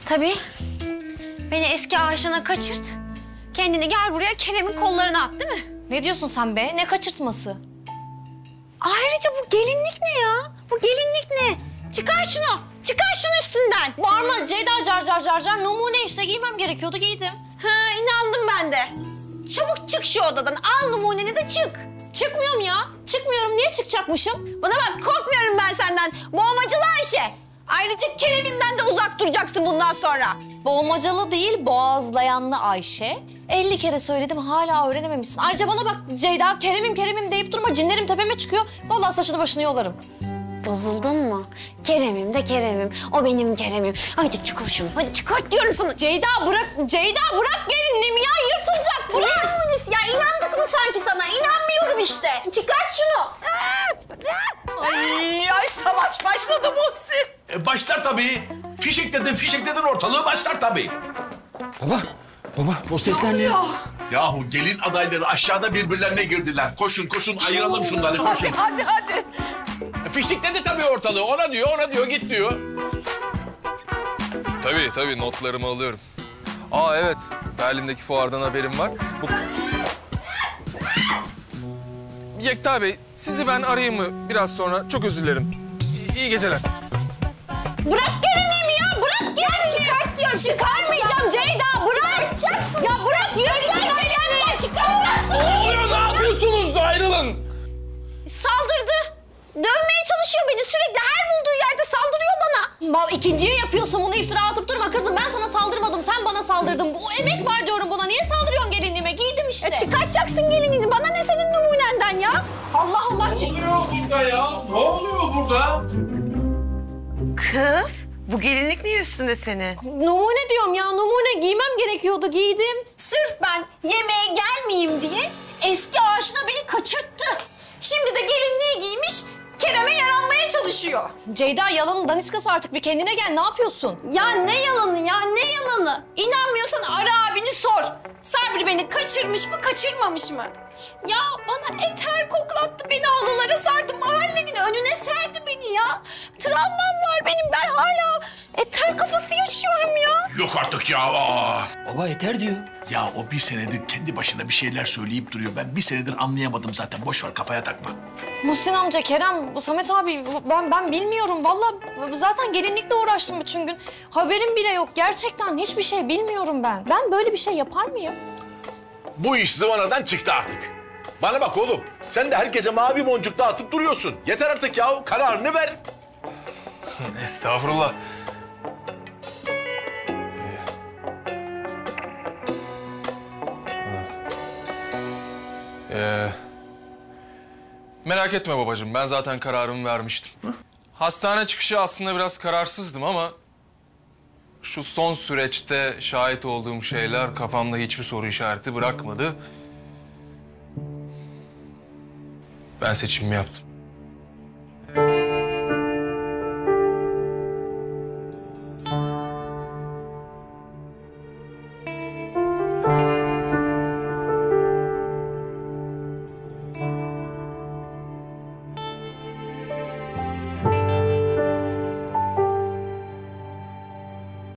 Tabii. Beni eski aşığına kaçırt. Kendini gel buraya Kerem'in kollarına at, değil mi? Ne diyorsun sen be? Ne kaçırtması? Ayrıca bu gelinlik ne ya? Bu gelinlik ne? Çıkar şunu. Çıkar şunu üstünden. Bağırma Ceyda, car. Numune işte, giymem gerekiyordu, giydim. Ha, inandım ben de. Çabuk çık şu odadan. Al numuneni de çık. Çıkmıyorum ya. Çıkmıyorum. Niye çıkacakmışım? Bana bak, korkmuyorum ben senden. Boğmacılı Ayşe. Ayrıca Kerem'imden de uzak duracaksın bundan sonra. Boğmacalı değil, boğazlayanlı Ayşe. 50 kere söyledim, hala öğrenememişsin. Ayrıca bana bak Ceyda, Kerem'im deyip durma. Cinlerim tepeme çıkıyor. Vallahi saçını başını yolarım. Bozuldun mu? Kerem'im de Kerem'im. O benim Kerem'im. Hadi çıkar şunu. Hadi çıkart diyorum sana. Ceyda bırak gelinliğimi ya, yırtılacak. Bırak. Ya inandık mı sanki sana? İnanmıyorum işte. Çıkart şunu. Ay savaş başladı Muhsin. Başlar tabii. Fişekledin ortalığı başlar tabii. Baba o sesler ne? Yahu gelin adayları aşağıda birbirlerine girdiler. Koşun ayıralım şunları koşun. Hadi. Fişekledi tabii ortalığı. Ona diyor git diyor. Tabii notlarımı alıyorum. Aa evet, Berlin'deki fuardan haberim var. Yekta Bey, sizi ben arayayım mı biraz sonra? Çok özür dilerim. İyi geceler. Bırak gelinliğimi ya, bırak gelinliğimi. Çıkart diyor, çıkarmayacağım Ceyda, bırak. Ya bırak, yürüyeceğim gelinliği, çıkar. Ne oluyor, ne yapıyorsunuz? Ayrılın. Saldırdı. Dövmeye çalışıyor beni. Sürekli her bulduğu yerde saldırıyor bana. İkinciye yapıyorsun bunu, iftira atıp durma kızım. Ben sana saldırmadım, sen bana saldırdın. Bu emek var diyorum buna. Niye saldırıyorsun gelinliğime? Giydim işte. Çıkartacaksın gelinliğini. Bana ne senin numunenden ya? Allah Allah. Ne oluyor burada ya? Ne oluyor burada? Kız bu gelinlik niye üstünde senin? Numune diyorum ya, numune. Giymem gerekiyordu, giydim. Sırf ben yemeğe gelmeyeyim diye eski aşına beni kaçırttı. Şimdi de gelinliği giymiş, Kerem'e yaranmaya çalışıyor. Ceyda, yalanın daniskası, artık bir kendine gel. Ne yapıyorsun? Ya ne yalanı ya, ne yalanı? İnanmıyorsan ara abini sor. Sabri beni kaçırmış mı, kaçırmamış mı? Ya bana eter koklattı, beni halılara sardı, mahallenin önüne serdi beni ya. Travmam var benim, ben hala eter kafası yaşıyorum ya. Yok artık ya. Aa. Baba yeter diyor. Ya o bir senedir kendi başına bir şeyler söyleyip duruyor. Ben bir senedir anlayamadım zaten. Boş ver, kafaya takma. Muhsin amca, Kerem, Samet abi, ben bilmiyorum. Vallahi zaten gelinlikle uğraştım bütün gün. Haberim bile yok. Gerçekten hiçbir şey bilmiyorum ben. Ben böyle bir şey yapar mıyım? Bu iş zıvanadan çıktı artık. Bana bak oğlum. Sen de herkese mavi boncuk dağıtıp duruyorsun. Yeter artık ya. Kararını ver. Estağfurullah. Merak etme babacığım, ben zaten kararımı vermiştim. Hastane çıkışı aslında biraz kararsızdım ama... ...şu son süreçte şahit olduğum şeyler kafamda hiçbir soru işareti bırakmadı. Ben seçimimi yaptım.